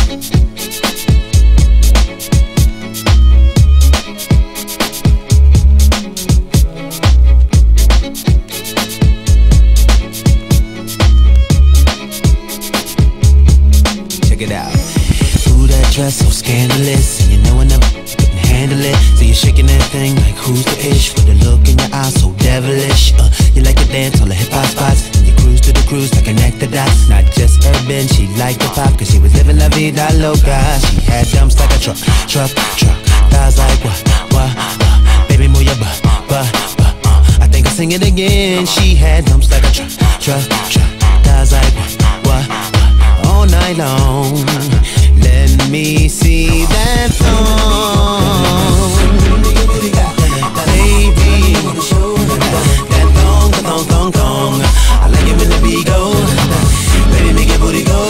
Check it out. Ooh, that dress so scandalous, and you know I never can handle it. So you're shaking that thing like who's the ish, with a look in your eyes so devilish. You like to dance on the hip hop spots, and you cruise to the cruise like connect the dots. Not just urban, she liked the pop, cause she was living la vida loca. She had dumps like a truck. Thighs like what? Baby, move your butt. I think I'll sing it again. She had dumps like a truck. Thighs like what? All night long. Let me see that thong, baby. That thong. I like it when the beat go. Baby, make your booty go.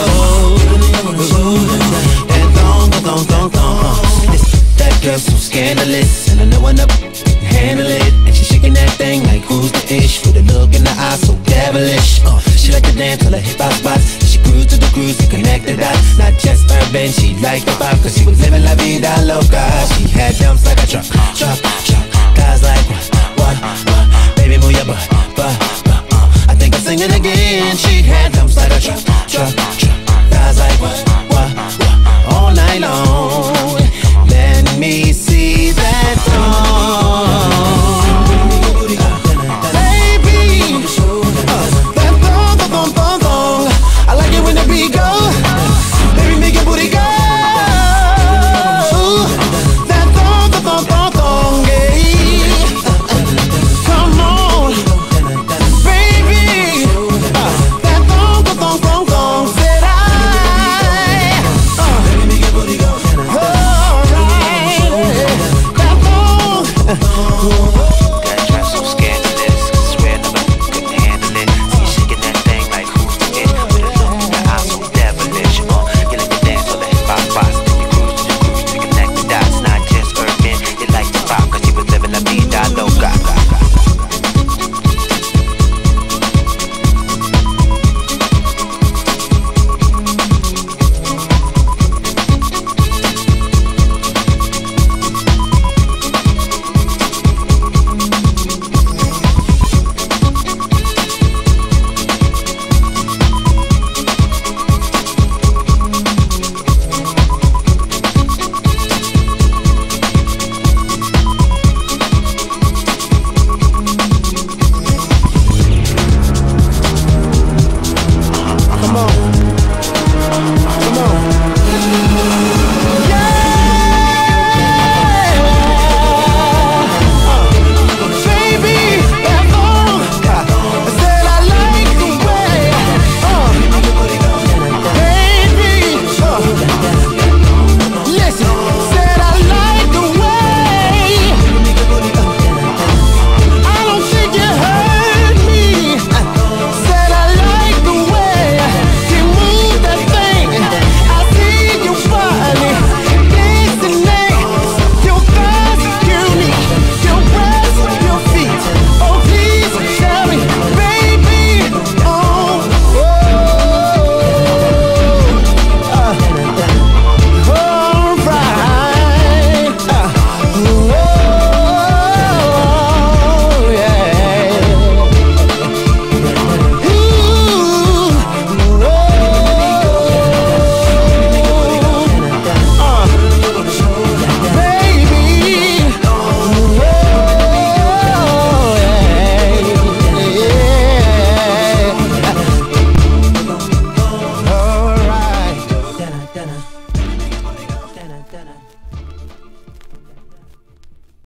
That thong. That girl so scandalous, and I know enough to handle it. And she shaking that thing like who's the ish, with a look in the eye so devilish. She like to dance till her hip hop spots. She cruise to the cruise to connect the dots. Not just urban, she liked the pop, cause she was living la vida loca. She had dumps like a truck. Guys like what? Baby, move your butt. I think I'm singing again. She